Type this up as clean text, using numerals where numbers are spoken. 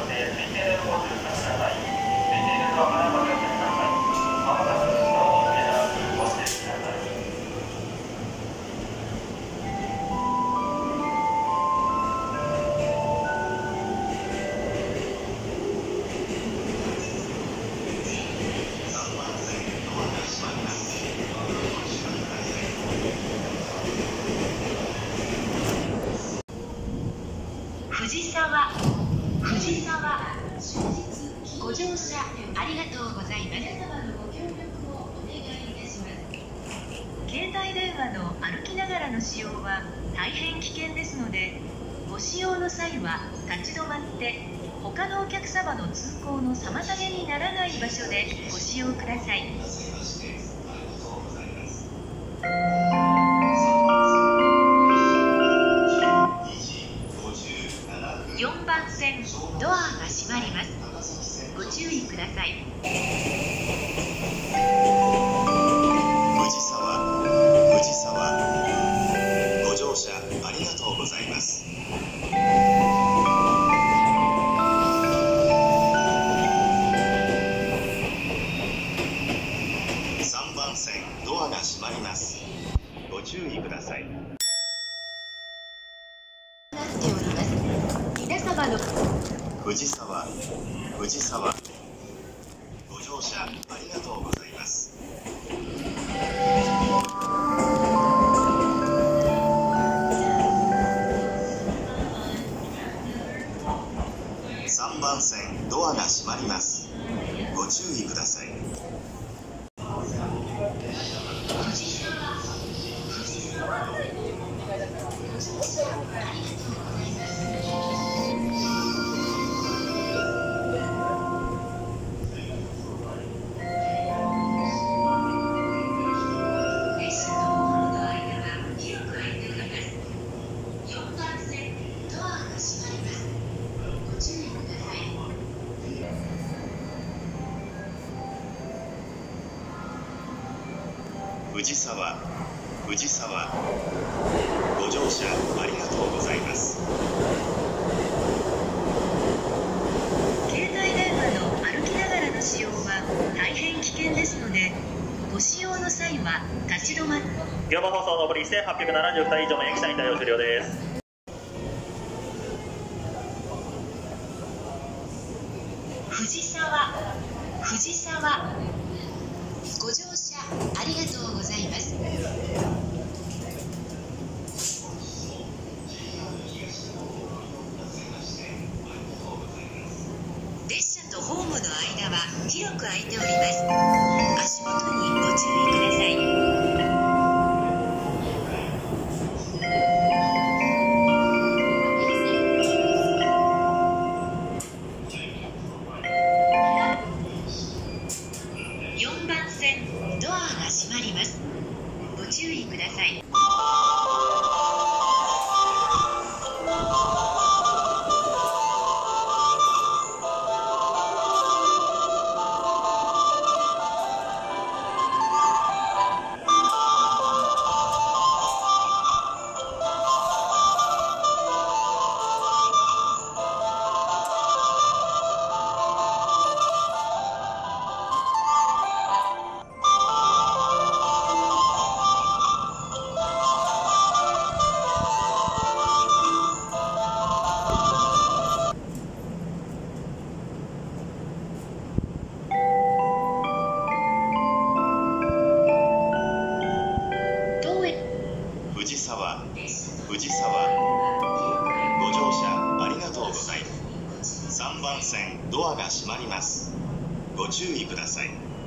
藤沢、ご乗車ありがとうございます。皆様のご協力をお願いいたします。携帯電話の歩きながらの使用は大変危険ですので、ご使用の際は立ち止まって他のお客様の通行の妨げにならない場所でご使用ください。4番線ドアが閉まります。ご注意ください。 藤沢、ご乗車ありがとうございます。3番線ドアが閉まります。ご注意ください。 皆様の藤沢、ご乗車ありがとうございます。3番線ドアが閉まります。ご注意ください。藤沢、ご乗車ありがとうございます。 携帯電話の歩きながらの使用は大変危険ですので、ご使用の際は立ち止まって業務放送残り1872人以上の駅舎に対応終了です。 藤沢、ご乗車ありがとうございます。列車とホームの間は広く空いております。足元にご注意ください。4番線ドアが閉まります。ご注意ください。 藤沢、ご乗車ありがとうございます。3番線ドアが閉まります。ご注意ください。